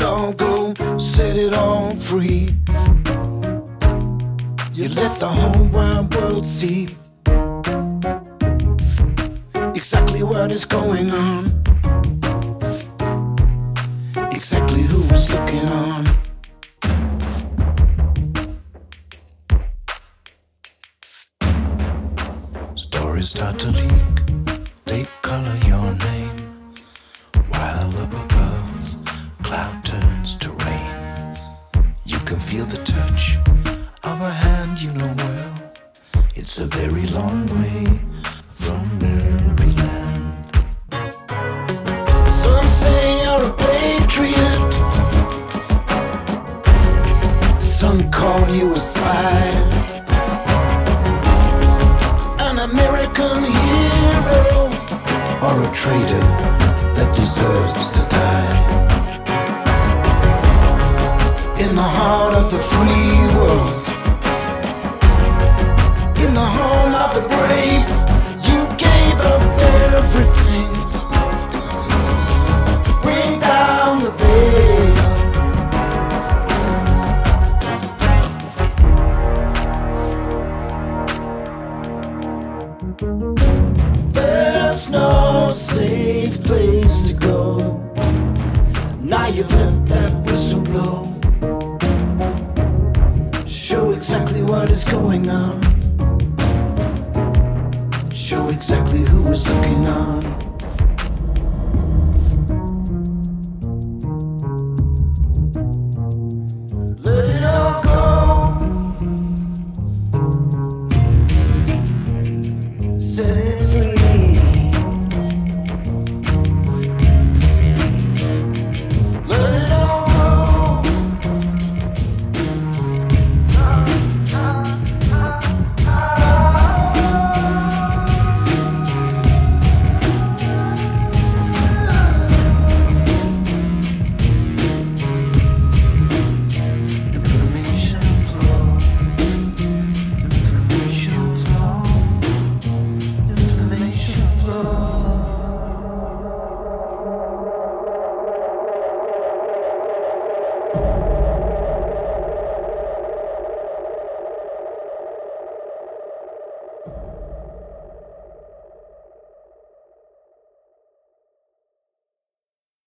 all go, set it all free. You let the whole wide world see exactly what is going on, exactly who's looking on. Stories start to leak, they color your name, while up above, cloud turns to rain. You can feel the touch of a hand you know well. It's a very long way from Maryland. Some say you're a patriot, some call you a spy, an American hero, or a traitor that deserves to die. In the heart of the free world, in the home of the brave, you gave up everything to bring down the veil. There's no safe place to go. Now you've let that whistle blow. Show exactly what is going on. Show exactly who is looking on.